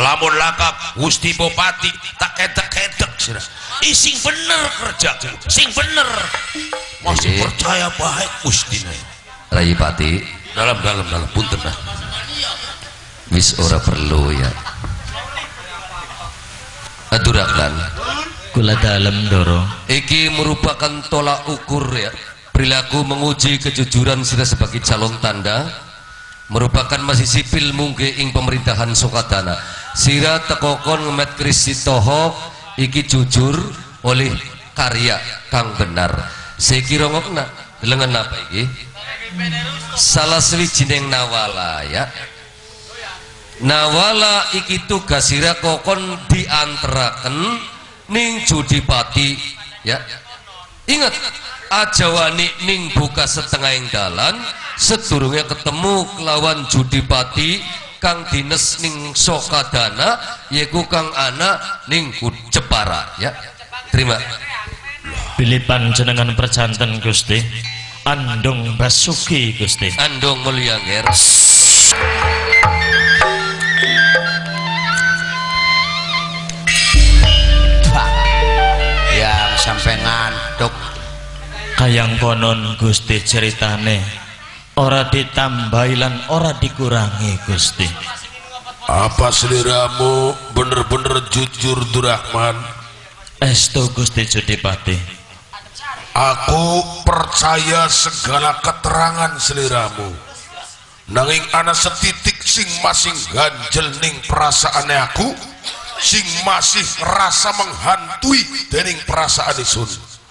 lamun lakak Gusti Bupati tak ketek-ketek sirah sing bener kerja sing bener masih percaya baik Gusti Rai Pati dalam punten nah wis ora perlu ya aturakan kula dalem Ndoro iki merupakan tolak ukur ya perilaku menguji kejujuran sira sebagai calon tanda merupakan masih sipil mungke ing pemerintahan Sokadana sira tekokon ngemet krisi toho iki jujur oleh karya kang benar sekira ngokna lengan apa iki salah sawijining nawala ya nawala iki tugas sira kokon diantaraken ning Judipati ya ingat aja wani ning buka setengah yang dalan sedurunge ketemu kelawan Judipati kang dines ning Sokadana yaiku kang ana ning Jepara ya terima pilih panjenengan percanten Gusti Andong Basuki Gusti Andong mulia nger yang sampai ngantuk kayang konon Gusti ceritane ora ditambahi lan ora dikurangi Gusti apa seliramu bener-bener jujur Durahman estu Gusti Judipati aku percaya segala keterangan seliramu nanging ana setitik sing masih ganjel ning perasaane aku sing masih rasa menghantui dening perasaan isun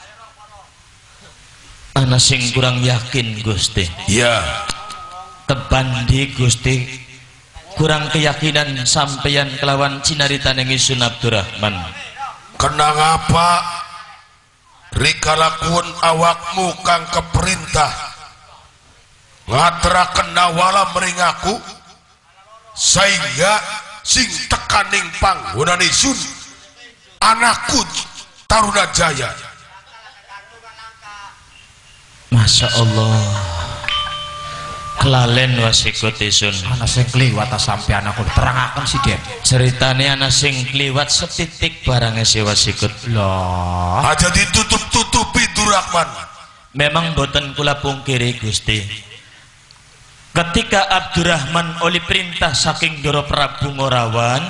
ana sing kurang yakin Gusti ya tebandi Gusti kurang keyakinan sampeyan kelawan cinaritaning Isun Abdurrahman kenang apa rikalakuan awakmu kang keperintah ngateraken nawala mering aku sehingga sing tekaning panggonan isun anakku Tarunajaya Masya Allah kelalen wasikut isun ana sing kliwat sampean aku terangaken si Den ceritane ana sing kliwat setitik barangnya si wasikut loh aja ditutup-tutupi Durahman memang boten kula pungkiri Gusti ketika Abdurrahman oleh perintah saking Doro Prabu Ngorawan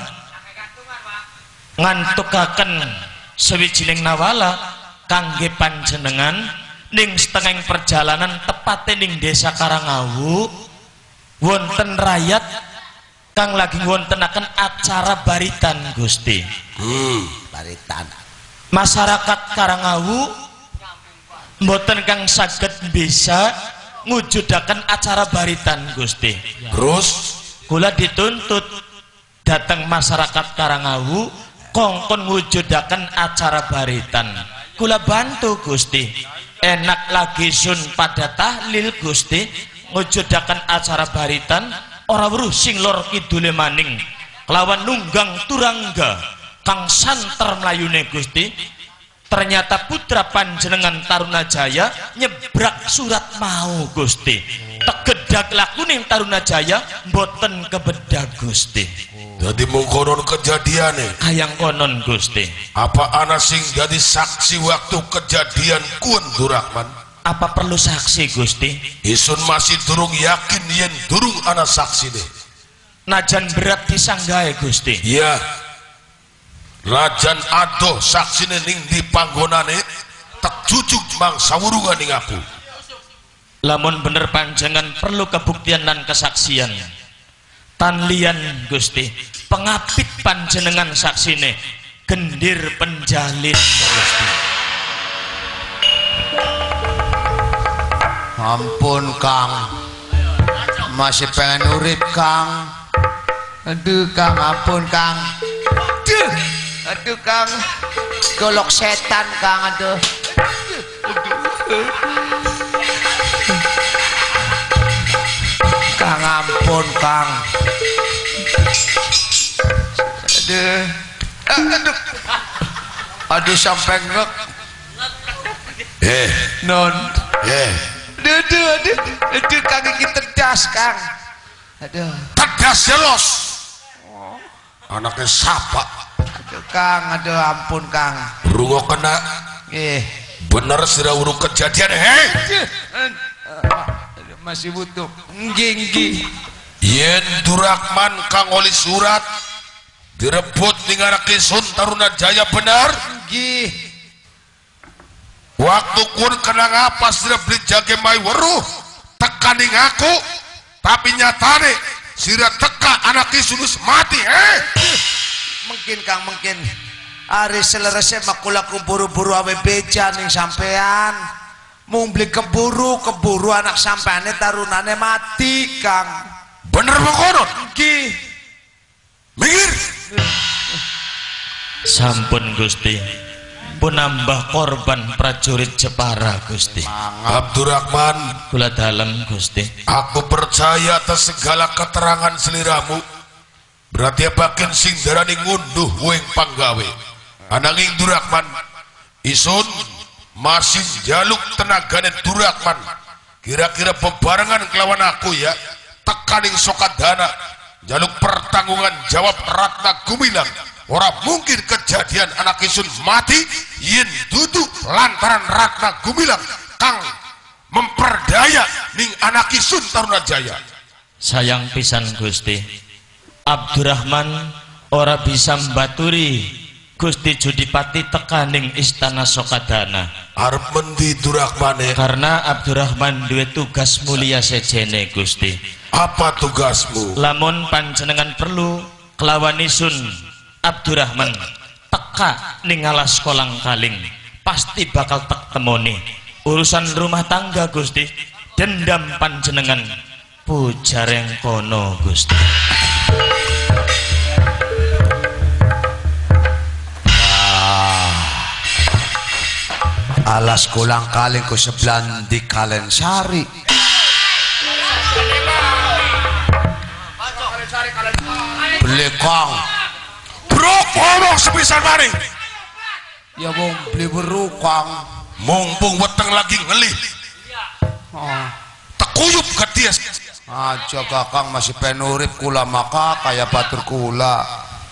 ngantukaken sewijining nawala kangge panjenengan ning setengah perjalanan tepate ning desa Karangawu wonten rakyat kang lagi wontenaken acara baritan Gusti baritan masyarakat Karangawu mboten kang saged bisa ngujudaken acara baritan Gusti terus kula dituntut datang masyarakat Karangawu kongkon ngujudaken acara baritan kula bantu Gusti enak lagi sun pada tahlil Gusti ngujudaken acara baritan ora weruh sing lor kidule maning kelawan nunggang turangga kang santer mlayune Gusti ternyata putra panjenengan Tarunajaya nyebrak surat mau Gusti tegedak lakuning Tarunajaya mboten kebedak Gusti jadi mengkonon kejadiannya kayang konon Gusti apa ana sing jadi saksi waktu kejadian kun Durahman apa perlu saksi Gusti isun masih durung yakin yen durung ana saksi deh najan berat disanggae Gusti iya rajan adoh saksi ning di panggonane tak cucuk mangsa wurungan ning aku lamun bener panjenengan perlu kebuktian dan kesaksian tanlian Gusti pengapit panjenengan saksine gendir penjalin Gusti ampun Kang masih pengen urip Kang aduh Kang ampun Kang aduh Kang golok setan Kang aduh Kang ampun Kang aduh aduh sampai ngek non aduh Kang iki tedas Kang aduh tedas jelos anaknya sapa. Aduh Kang, aduh ampun Kang. Rungo kena bener sira urung kejadian Masih butuh nggih. Yen Durakman kang oli surat direbut ning anak Sun Tarunajaya benar Nggih. waktu kun kena ngapas sira beli jage mai weruh teka ning aku tapi nyatane sira teka anak Sun mati Mungkin Kang, mungkin hari selerese makulaku buru-buru awe beja ning sampean. Mung beli keburu anak sampeane tarunane mati Kang. bener mengkonon Nggih. minggir Sampun Gusti, pun nambah korban prajurit Jepara Gusti. Abdurrahman, Kula dalem Gusti. aku percaya atas segala keterangan seliramu. Berarti apaken sing darani ngunduh weng panggawe. Ananging Durakman, Isun masih jaluk tenagane Durakman. Kira-kira bebarengan kelawan aku ya. Tekaning Sokadana, jaluk pertanggungan jawab Ratna Gumilang. Ora mungkin kejadian anak Isun mati yen dudu lantaran Ratna Gumilang kang memperdaya ning anak Isun Tarunajaya. Sayang pisan Gusti. Abdurrahman ora bisa mbaturi Gusti Judipati tekaning istana Sokadana. Arep mendi Durakmane? Karena Abdurrahman duwe tugas mulia sejene Gusti. Apa tugasmu? Lamun panjenengan perlu kelawan Isun Abdurrahman teka ning alas kolang kaling pasti bakal tek temoni urusan rumah tangga Gusti. Dendam panjenengan pujareng kono Gusti. Alas kolang kaling ko sebelah di Kalensari. Beli Kang. Bro, ngomong sepisan maning. Ya mau beli beru Kang. Mumpung weteng lagi ngelih. Tekuyup ke dia. Aja Kakang masih penurip kula maka kayak batur kula.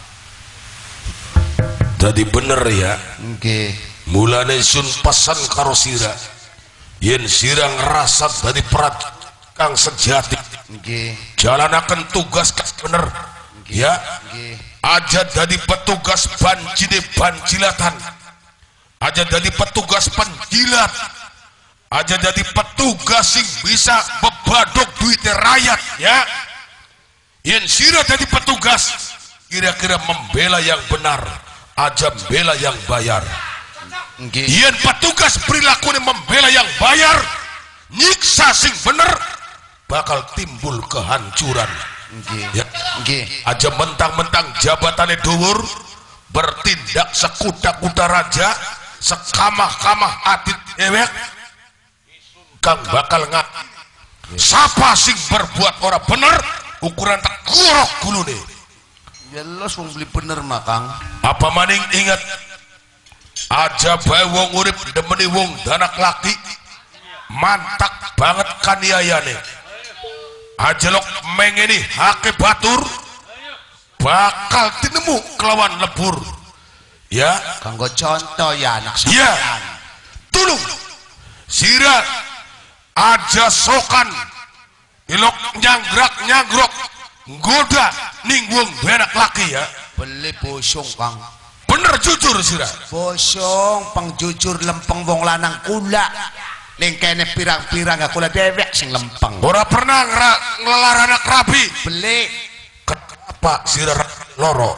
Jadi bener ya. Nggih. Mulane Sun pesan karo sira. Yen sira ngerasa dari perat kang sejati. Nggih. Jalanaken tugas kang bener. Ya. Nggih. Aja jadi petugas banjine banjilatan. Aja jadi petugas penjilat. Aja jadi petugas sing bisa bebadok duitnya rakyat ya. Yen sira jadi petugas kira-kira membela yang benar aja membela yang bayar. Nggih. Yen petugas perilakunya membela yang bayar nyiksa sing bener bakal timbul kehancuran. Nggih. Ya. Nggih. Aja mentang-mentang jabatannya dhuwur bertindak sekuda-kuda raja sekamah-kamah atit ewek kang bakal ngat sapa sing berbuat ora bener ukuran tak kurok gulune. Jelas wong beli bener mah Kang. Apa maning ingat aja bae wong urip demeni wong danak laki mantak banget kaniayane. Ajelok mengeni hake batur bakal tinemu kelawan lebur ya. Kanggo contoh ya anak Ya, sampean. tulung sira aja sokan ilok nyanggrok nggoda ning wong benak laki ya. Beli bosong Kang. Bener jujur sira. Bosong pengjujur lempeng wong lanang kula. Ning kene pirang-pirang gak kula dewek sing lempeng. Ora pernah nglelar anak rabi. Beli Kenapa sira loro?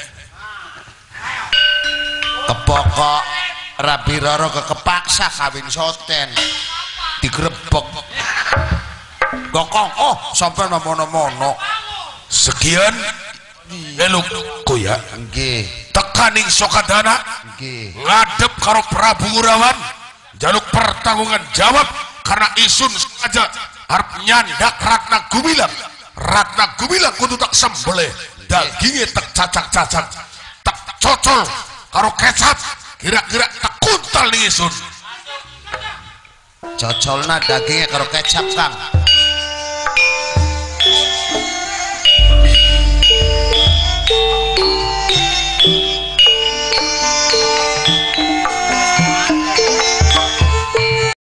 kepokok Rabi Roro kepaksa kawin soten. Digrebek. Gokong, oh sampai mono-mono. Sekian elukku ya. Nggih. Tekaning Sokadana Nggih. ngadep karo Prabu Ngurawan jaluk pertanggungan jawab karena Isun saja harap nyandak Ratna Gumilang. Ratna Gumilang kudu tak sembelih dagingnya tak cacak-cacak tak cocol karo kecap kira-kira tak kuntal nih Isun. Cocolna dagingnya karo kecap Kang.